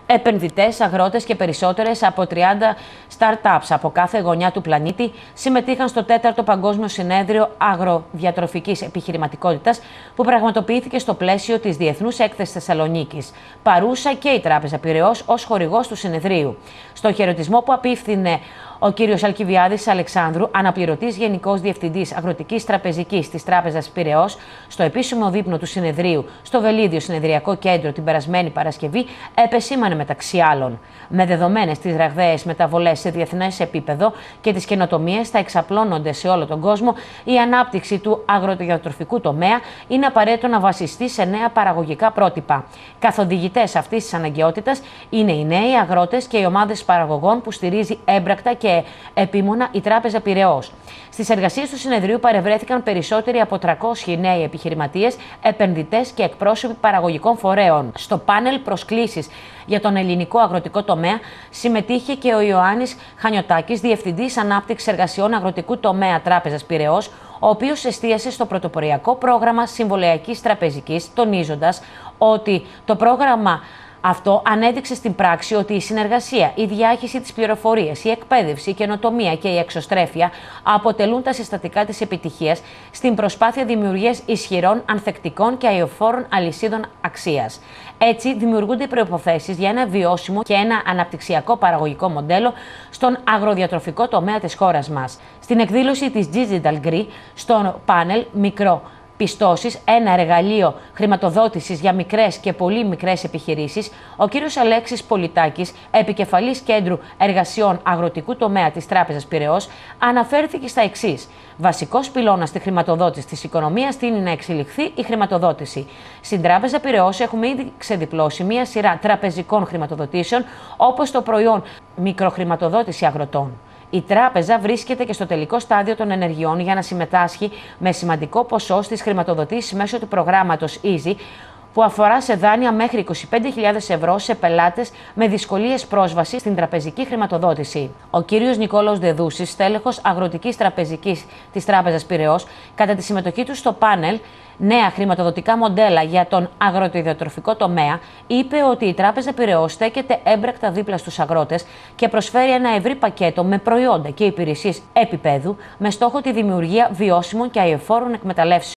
Επενδυτές, αγρότες και περισσότερες από 30 startups από κάθε γωνιά του πλανήτη συμμετείχαν στο 4ο Παγκόσμιο Συνέδριο Αγροδιατροφικής Επιχειρηματικότητας που πραγματοποιήθηκε στο πλαίσιο της Διεθνούς Έκθεσης Θεσσαλονίκης. Παρούσα και η Τράπεζα Πειραιώς ως χορηγός του συνεδρίου. Στο χαιρετισμό που απίφθινε ο κύριος Αλκιβιάδης Αλεξάνδρου, αναπληρωτής Γενικός Διευθυντής Αγροτικής Τραπεζικής της Τράπεζας Πειραιώς, στο επίσημο δείπνο του συνεδρίου στο Βελίδιο Συνεδριακό Κέντρο την περασμένη Παρασκευή, επεσήμανε μεταξύ άλλων: με δεδομένες τις ραγδαίες μεταβολές σε διεθνές επίπεδο και τις καινοτομίες θα εξαπλώνονται σε όλο τον κόσμο, η ανάπτυξη του αγροδιατροφικού τομέα είναι απαραίτητο να βασιστεί σε νέα παραγωγικά πρότυπα. Καθοδηγητές αυτής της αναγκαιότητας είναι οι νέοι αγρότες και οι ομάδες παραγωγών που στηρίζει έμπρακτα και επίμονα η Τράπεζα Πειραιώς. Στις εργασίες του συνεδρίου παρευρέθηκαν περισσότεροι από 300 νέοι επιχειρηματίες, επενδυτές και εκπρόσωποι παραγωγικών φορέων. Στο πάνελ προσκλήσεις για τον ελληνικό αγροτικό τομέα συμμετείχε και ο Ιωάννης Χανιωτάκης, Διευθυντής Ανάπτυξης Εργασιών Αγροτικού Τομέα Τράπεζας Πειραιώς, ο οποίος εστίασε στο πρωτοποριακό πρόγραμμα συμβολαιακής τραπεζικής, τονίζοντας ότι το πρόγραμμα αυτό ανέδειξε στην πράξη ότι η συνεργασία, η διάχυση της πληροφορίας, η εκπαίδευση, η καινοτομία και η εξωστρέφεια αποτελούν τα συστατικά της επιτυχίας στην προσπάθεια δημιουργίας ισχυρών, ανθεκτικών και αειοφόρων αλυσίδων αξίας. Έτσι, δημιουργούνται οι προϋποθέσεις για ένα βιώσιμο και ένα αναπτυξιακό παραγωγικό μοντέλο στον αγροδιατροφικό τομέα της χώρας μας. Στην εκδήλωση της Digital Green, στο πάνελ Μικροπιστώσεις, ένα εργαλείο χρηματοδότησης για μικρές και πολύ μικρές επιχειρήσεις, ο κύριος Αλέξης Πολιτάκης, επικεφαλής Κέντρου Εργασιών Αγροτικού Τομέα της Τράπεζας Πειραιώς, αναφέρθηκε στα εξής: βασικός πυλώνας στη χρηματοδότηση της οικονομίας είναι να εξελιχθεί η χρηματοδότηση. Στην Τράπεζα Πειραιώς έχουμε ήδη ξεδιπλώσει μία σειρά τραπεζικών χρηματοδοτήσεων, όπως το προϊόν μικροχρηματοδότηση αγροτών. Η τράπεζα βρίσκεται και στο τελικό στάδιο των ενεργειών για να συμμετάσχει με σημαντικό ποσό στις χρηματοδοτήσεις μέσω του προγράμματος EASY, που αφορά σε δάνεια μέχρι 25.000 ευρώ σε πελάτες με δυσκολίες πρόσβασης στην τραπεζική χρηματοδότηση. Ο κύριος Νικόλαος Δεδούσης, στέλεχος Αγροτικής Τραπεζικής της Τράπεζας Πειραιώς, κατά τη συμμετοχή του στο πάνελ Νέα χρηματοδοτικά μοντέλα για τον αγροτοδιατροφικό τομέα, είπε ότι η Τράπεζα Πειραιώς στέκεται έμπρακτα δίπλα στους αγρότες και προσφέρει ένα ευρύ πακέτο με προϊόντα και υπηρεσίες επίπεδου με στόχο τη δημιουργία βιώσιμων και αειοφόρων εκμεταλλεύσεων.